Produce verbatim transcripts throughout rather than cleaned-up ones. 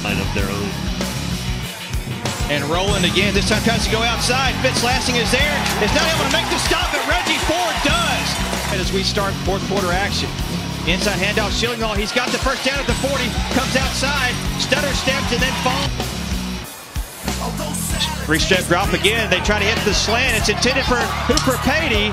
of their own. And Rowland again, this time tries to go outside. Fitz Lassing is there, is not able to make the stop, but Reggie Ford does. As we start fourth quarter action. Inside handoff, Schillinghall, he's got the first down at the forty, comes outside, stutter steps and then falls. Three-step drop again, they try to hit the slant, it's intended for Hooper Patey.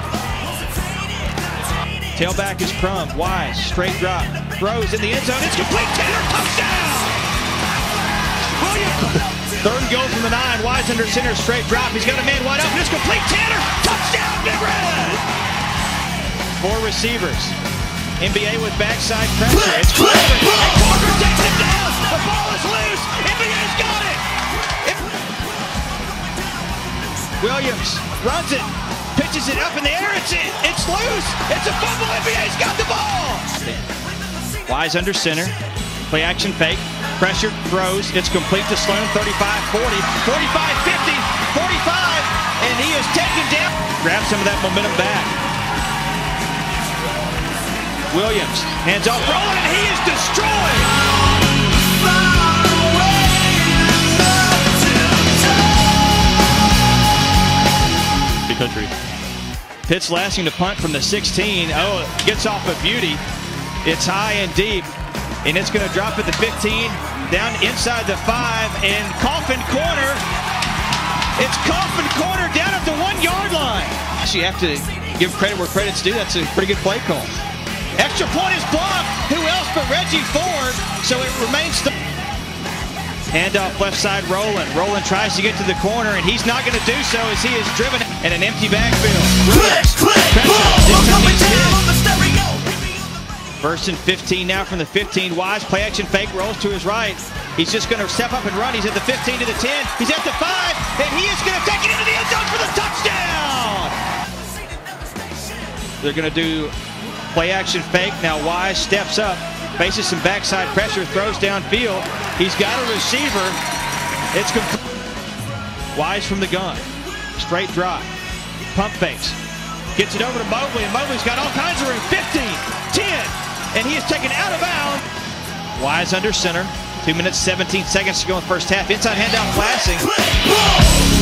Tailback is Crum, Wise, straight drop, throws in the end zone, it's complete, Tanner, touchdown! Williams, third and goal from the nine, Wise under center, straight drop, he's got a man wide open, it's complete, Tanner, touchdown, Big Red! Four receivers, N B A with backside pressure, it's Corver, and Corver takes it down, the ball is loose, N B A's got it! Williams runs it, pitches it up in the air, it's it, it's loose, it's a fumble, N B A's got the ball! Wise under center, play action fake, pressure, throws, it's complete to Sloan, thirty-five forty, forty-five fifty, forty-five, and he is taken down. Grab some of that momentum back. Williams, hands off, Rowland, and he is destroyed! Country. Fitz Lassing to punt from the sixteen. Oh, gets off a beauty. It's high and deep, and it's going to drop at the fifteen, down inside the five, and Coffin corner. It's Coffin corner down at the one-yard line. Actually, you have to give credit where credit's due. That's a pretty good play call. Extra point is blocked. Who else but Reggie Ford? So it remains the handoff left side, Rowland. Rowland tries to get to the corner, and he's not going to do so as he is driven in an empty backfield. First and fifteen now from the fifteen. Wise, play action fake, rolls to his right. He's just going to step up and run. He's at the fifteen to the ten. He's at the five, and he is going to take it into the end zone for the touchdown! They're going to do play action fake. Now Wise steps up, faces some backside pressure, throws downfield. He's got a receiver. It's complete. Wise from the gun. Straight drop. Pump fakes. Gets it over to Mobley, and Mobley's got all kinds of room. fifteen, ten, and he is taken out of bounds. Wise under center. Two minutes, seventeen seconds to go in the first half. Inside handout, Lassing.